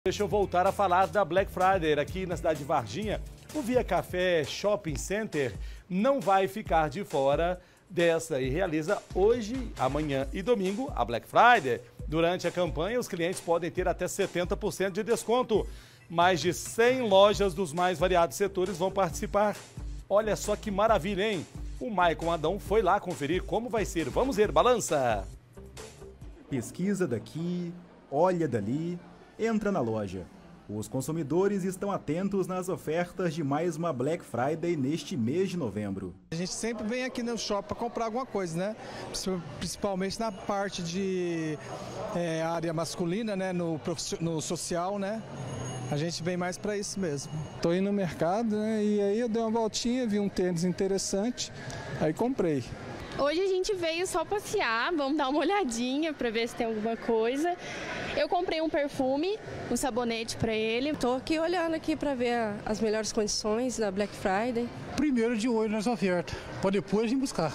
Deixa eu voltar a falar da Black Friday aqui na cidade de Varginha. O Via Café Shopping Center não vai ficar de fora dessa e realiza hoje, amanhã e domingo a Black Friday. Durante a campanha, os clientes podem ter até 70% de desconto. Mais de 100 lojas dos mais variados setores vão participar. Olha só que maravilha, hein? O Maicon Adão foi lá conferir como vai ser. Vamos ver, balança! Pesquisa daqui, olha dali, entra na loja. Os consumidores estão atentos nas ofertas de mais uma Black Friday neste mês de novembro. A gente sempre vem aqui no shopping para comprar alguma coisa, né? Principalmente na parte de área masculina, né? No social, né? A gente vem mais para isso mesmo. Estou indo no mercado, né? E aí eu dei uma voltinha, vi um tênis interessante, aí comprei. Hoje a gente veio só passear, vamos dar uma olhadinha para ver se tem alguma coisa. Eu comprei um perfume, um sabonete para ele. Estou aqui olhando aqui para ver as melhores condições da Black Friday. Primeiro de olho nas ofertas, para depois vir buscar.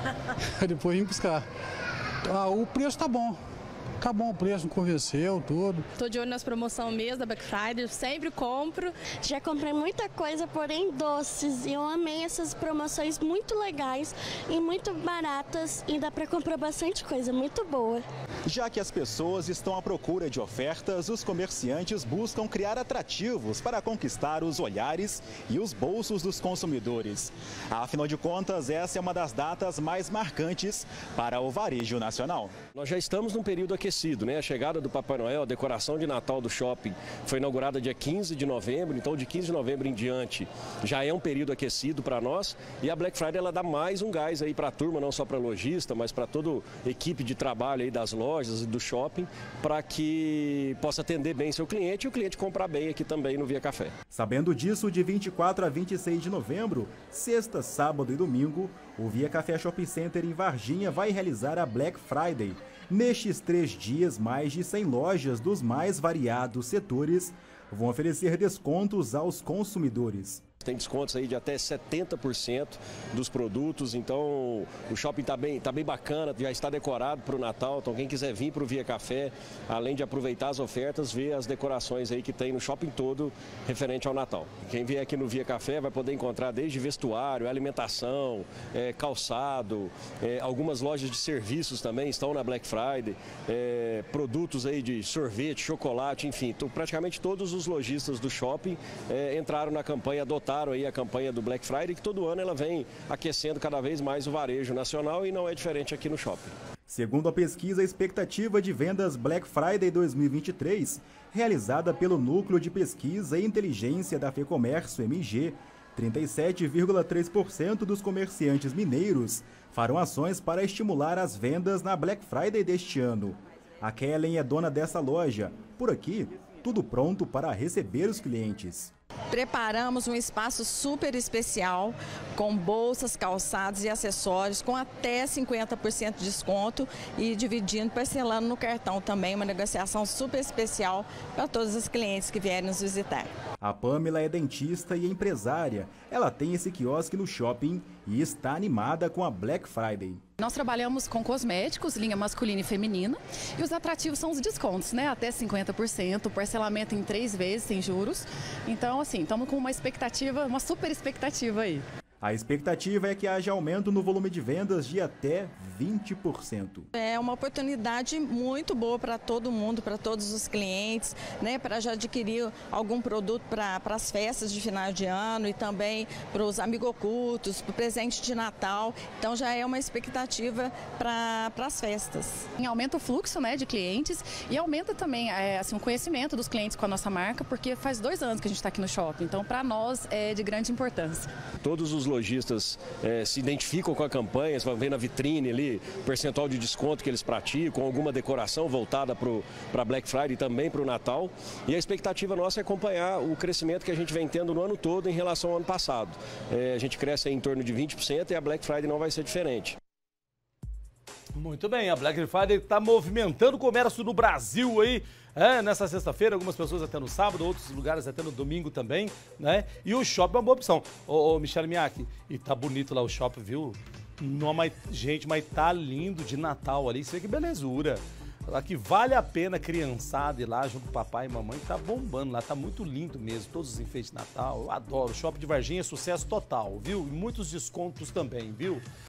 O preço tá bom. Tá bom o preço, não convenceu, tudo. Estou de olho nas promoções mesmo da Black Friday, sempre compro. Já comprei muita coisa, porém doces. E eu amei essas promoções muito legais e muito baratas. E dá para comprar bastante coisa, muito boa. Já que as pessoas estão à procura de ofertas, os comerciantes buscam criar atrativos para conquistar os olhares e os bolsos dos consumidores. Afinal de contas, essa é uma das datas mais marcantes para o varejo nacional. Nós já estamos num período aquecido, né? A chegada do Papai Noel, a decoração de Natal do shopping foi inaugurada dia 15 de novembro, então de 15 de novembro em diante já é um período aquecido para nós e a Black Friday ela dá mais um gás aí para a turma, não só para lojista, mas para toda a equipe de trabalho aí das lojas e do shopping, para que possa atender bem seu cliente e o cliente comprar bem aqui também no Via Café. Sabendo disso, de 24 a 26 de novembro, sexta, sábado e domingo, o Via Café Shopping Center em Varginha vai realizar a Black Friday. Nestes 3 dias, mais de 100 lojas dos mais variados setores vão oferecer descontos aos consumidores. Tem descontos aí de até 70% dos produtos, então o shopping está bem bacana, já está decorado para o Natal, então quem quiser vir para o Via Café, além de aproveitar as ofertas, ver as decorações aí que tem no shopping todo referente ao Natal. Quem vier aqui no Via Café vai poder encontrar desde vestuário, alimentação, calçado, algumas lojas de serviços também estão na Black Friday, produtos aí de sorvete, chocolate, enfim, praticamente todos os lojistas do shopping entraram na campanha, adotaram aí a campanha do Black Friday, que todo ano ela vem aquecendo cada vez mais o varejo nacional e não é diferente aqui no shopping. Segundo a pesquisa, a expectativa de vendas Black Friday 2023, realizada pelo Núcleo de Pesquisa e Inteligência da FEComércio MG, 37,3% dos comerciantes mineiros farão ações para estimular as vendas na Black Friday deste ano. A Kellen é dona dessa loja. Por aqui, tudo pronto para receber os clientes. Preparamos um espaço super especial com bolsas, calçados e acessórios com até 50% de desconto e dividindo, parcelando no cartão também, uma negociação super especial para todos os clientes que vierem nos visitar. A Pamela é dentista e empresária. Ela tem esse quiosque no shopping e está animada com a Black Friday. Nós trabalhamos com cosméticos, linha masculina e feminina, e os atrativos são os descontos, né? Até 50%, parcelamento em 3 vezes sem juros. Então, assim, estamos com uma expectativa, uma super expectativa aí. A expectativa é que haja aumento no volume de vendas de até 20%. É uma oportunidade muito boa para todo mundo, para todos os clientes, né, para já adquirir algum produto para as festas de final de ano e também para os amigo ocultos, para o presente de Natal. Então já é uma expectativa para as festas. Aumenta o fluxo, né, de clientes e aumenta também assim, o conhecimento dos clientes com a nossa marca, porque faz 2 anos que a gente está aqui no shopping, então para nós é de grande importância. Todos os lojistas se identificam com a campanha, você vai ver na vitrine ali o percentual de desconto que eles praticam, alguma decoração voltada para Black Friday e também para o Natal. E a expectativa nossa é acompanhar o crescimento que a gente vem tendo no ano todo em relação ao ano passado. A gente cresce em torno de 20% e a Black Friday não vai ser diferente. Muito bem, a Black Friday está movimentando o comércio no Brasil aí, nessa sexta-feira, algumas pessoas até no sábado, outros lugares até no domingo também, né? E o shopping é uma boa opção. Ô Michele Miaki, e tá bonito lá o shopping, viu? Não, mas, gente, mas tá lindo de Natal ali, isso aí que belezura. Aqui vale a pena criançada ir lá junto com papai e mamãe, tá bombando lá, tá muito lindo mesmo, todos os enfeites de Natal, eu adoro. O Shopping de Varginha é sucesso total, viu? E muitos descontos também, viu?